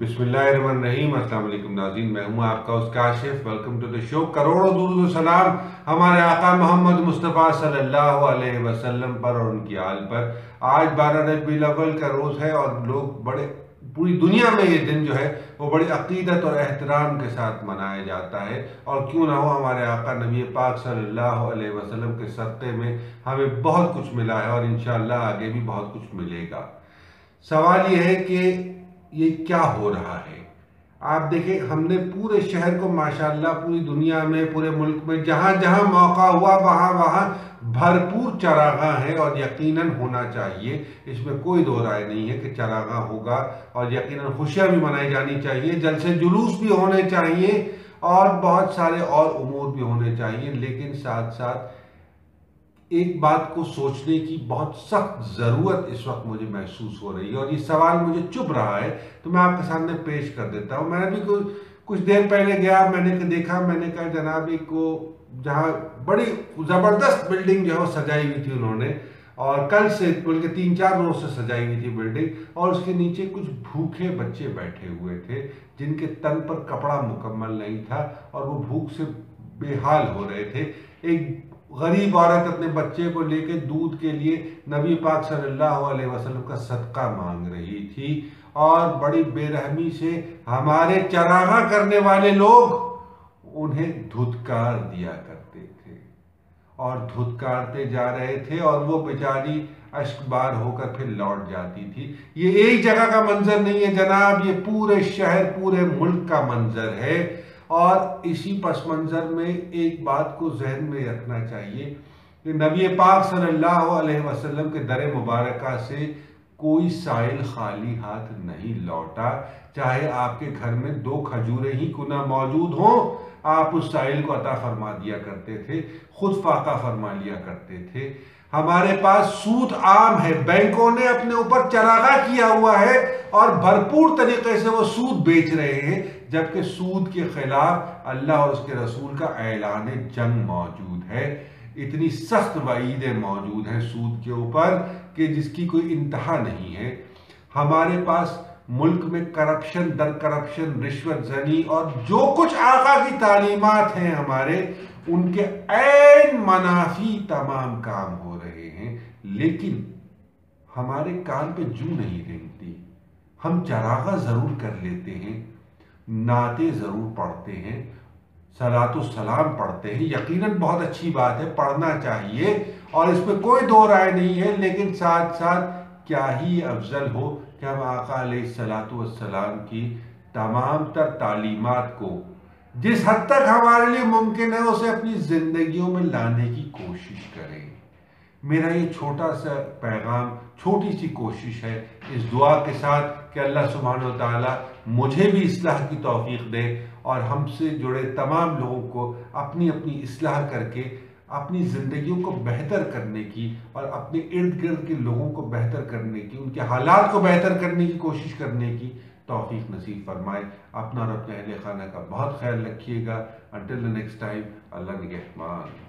बिस्मिल्लाहिर्रहमानिर्रहीम। अस्सलाम वालेकुम नाज़रीन, मैं हूँ आपका उस Kashif. Welcome to the show. करोड़ों दुरूद व सलाम हमारे आका मोहम्मद मुस्तफ़ा सल्लल्लाहु अलैहि वसल्लम पर और उनकी आल पर। आज 12 रबीउल अव्वल का रोज़ है और लोग बड़े पूरी दुनिया में ये दिन जो है वो बड़ी अक़ीदत और एहतराम के साथ मनाया जाता है। और क्यों ना हो, हमारे आका नबी पाक सल्लल्लाहु अलैहि वसल्लम के सदक़े में हमें बहुत कुछ मिला है और इंशाअल्लाह आगे भी बहुत कुछ मिलेगा। सवाल ये है कि ये क्या हो रहा है। आप देखें, हमने पूरे शहर को माशाअल्लाह पूरी दुनिया में, पूरे मुल्क में जहाँ जहाँ मौका हुआ वहाँ वहाँ भरपूर चरागाह है और यकीनन होना चाहिए। इसमें कोई दो राय नहीं है कि चरागाह होगा और यकीनन खुशियाँ भी मनाई जानी चाहिए, जलसे जुलूस भी होने चाहिए और बहुत सारे और उमूर भी होने चाहिए। लेकिन साथ साथ एक बात को सोचने की बहुत सख्त ज़रूरत इस वक्त मुझे महसूस हो रही है और ये सवाल मुझे चुभ रहा है, तो मैं आपके सामने पेश कर देता हूँ। मैंने भी कुछ देर पहले गया, मैंने कहा जनाब को जहाँ बड़ी ज़बरदस्त बिल्डिंग जो है वो सजाई हुई थी उन्होंने, और कल से बल्कि 3-4 रोज से सजाई हुई थी बिल्डिंग, और उसके नीचे कुछ भूखे बच्चे बैठे हुए थे जिनके तन पर कपड़ा मुकम्मल नहीं था और वो भूख से बेहाल हो रहे थे। एक गरीब औरत अपने बच्चे को लेकर दूध के लिए नबी पाक सल्लल्लाहु अलैहि वसल्लम का सदका मांग रही थी और बड़ी बेरहमी से हमारे चरागाह करने वाले लोग उन्हें धुतकार दिया करते थे और धुतकारते जा रहे थे और वो बेचारी अश्कबार होकर फिर लौट जाती थी। ये एक जगह का मंजर नहीं है जनाब, ये पूरे शहर, पूरे मुल्क का मंजर है। और इसी पस मंज़र में एक बात को जहन में रखना चाहिए कि नबी पाक सल्लल्लाहु अलैहि वसल्लम के दर मुबारका से कोई साइल खाली हाथ नहीं लौटा। चाहे आपके घर में 2 खजूरें ही क्यों ना मौजूद हों, आप उस साइल को अता फरमा दिया करते थे, खुद फाका फरमा लिया करते थे। हमारे पास सूद आम है, बैंकों ने अपने ऊपर चरागाह किया हुआ है और भरपूर तरीके से वो सूद बेच रहे हैं, जबकि सूद के खिलाफ अल्लाह और उसके रसूल का ऐलान जंग मौजूद है। इतनी सख्त वईदें मौजूद हैं सूद के ऊपर कि जिसकी कोई इंतहा नहीं है। हमारे पास मुल्क में करप्शन दर करप्शन, रिश्वत जनी और जो कुछ आका की तालीमात हैं हमारे, उनके ऐन मनाफी तमाम काम हो रहे हैं, लेकिन हमारे कान पे जू नहीं रेंगती। हम चरागा जरूर कर लेते हैं, नाते जरूर पढ़ते हैं, सलातो सलाम पढ़ते हैं, यकीनन बहुत अच्छी बात है, पढ़ना चाहिए और इसमें कोई दो राय नहीं है। लेकिन साथ साथ क्या ही अफजल हो कि हम आका अलैहिस्सलातु वस्सलाम की तमाम तर तालीमात को जिस हद तक हमारे लिए मुमकिन है उसे अपनी जिंदगियों में लाने की कोशिश करें। मेरा ये छोटा सा पैगाम, छोटी सी कोशिश है, इस दुआ के साथ कि अल्लाह सुब्हानहू व तआला मुझे भी इस्लाह की तौफीक दे और हमसे जुड़े तमाम लोगों को अपनी अपनी इस्लाह करके अपनी ज़िंदगियों को बेहतर करने की और अपने इर्द गिर्द के लोगों को बेहतर करने की, उनके हालात को बेहतर करने की कोशिश करने की तौफीक नसीब फरमाए। अपना और अपने अहले खाना का बहुत ख्याल रखिएगा। Until the next time, Allah निगहबान।